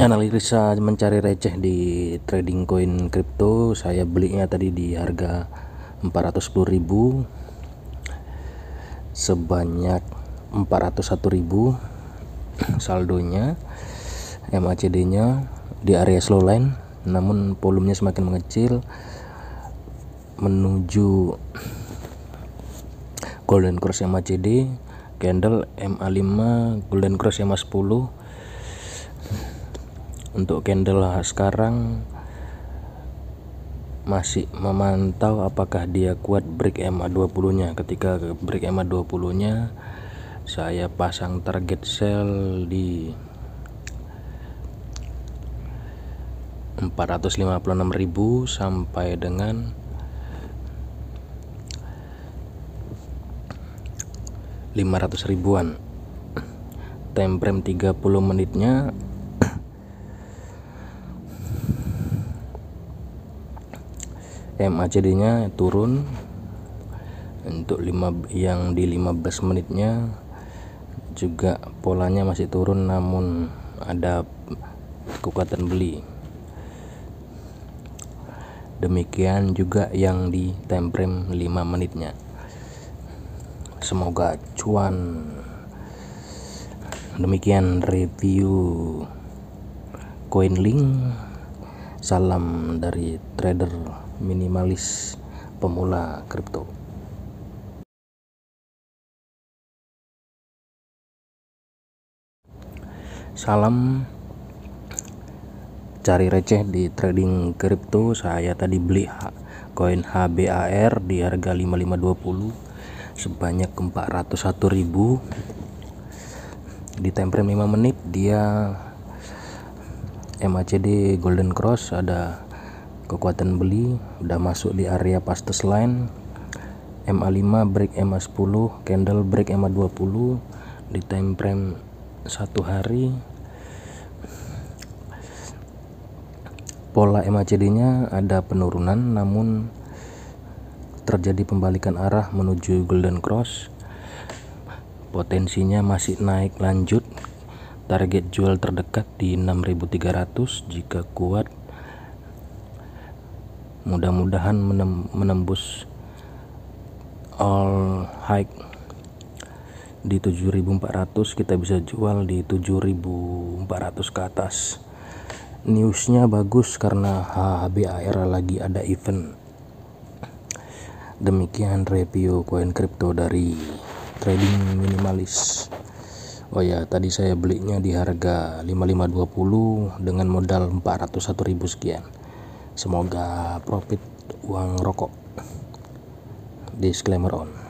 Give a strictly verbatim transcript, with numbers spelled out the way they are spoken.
Analisa mencari receh di trading koin kripto. Saya belinya tadi di harga empat ratus sepuluh ribu sebanyak empat ratus satu ribu. Saldonya M A C D nya di area slow line, namun volumenya semakin mengecil menuju golden cross M A C D, candle M A lima, golden cross M A sepuluh. Untuk candle sekarang masih memantau apakah dia kuat break M A dua puluh nya. Ketika break M A dua puluh nya, saya pasang target sell di empat ratus lima puluh enam ribu sampai dengan lima ratus ribuan. Time frame tiga puluh menitnya M A C D nya turun. Untuk lima yang di lima belas menitnya juga polanya masih turun, namun ada kekuatan beli. Demikian juga yang di time frame lima menitnya. Semoga cuan. Demikian review CoinLink. Salam dari trader minimalis pemula kripto. Salam cari receh di trading kripto. Saya tadi beli koin H B A R di harga lima ribu lima ratus dua puluh sebanyak empat ratus satu ribu. Di time frame lima menit dia M A C D golden cross, ada kekuatan beli, udah masuk di area fastest line. M A lima break M A sepuluh, candle break M A dua puluh di time frame satu hari. Pola M A C D nya ada penurunan, namun terjadi pembalikan arah menuju golden cross. Potensinya masih naik lanjut. Target jual terdekat di enam ribu tiga ratus. Jika kuat, mudah-mudahan menembus all high di tujuh ribu empat ratus, kita bisa jual di tujuh ribu empat ratus ke atas. Newsnya bagus karena H B A R lagi ada event. Demikian review koin kripto dari trading minimalis. Oh ya, tadi saya belinya di harga lima ribu lima ratus dua puluh dengan modal empat ratus satu ribu sekian. Semoga profit uang rokok. Disclaimer on.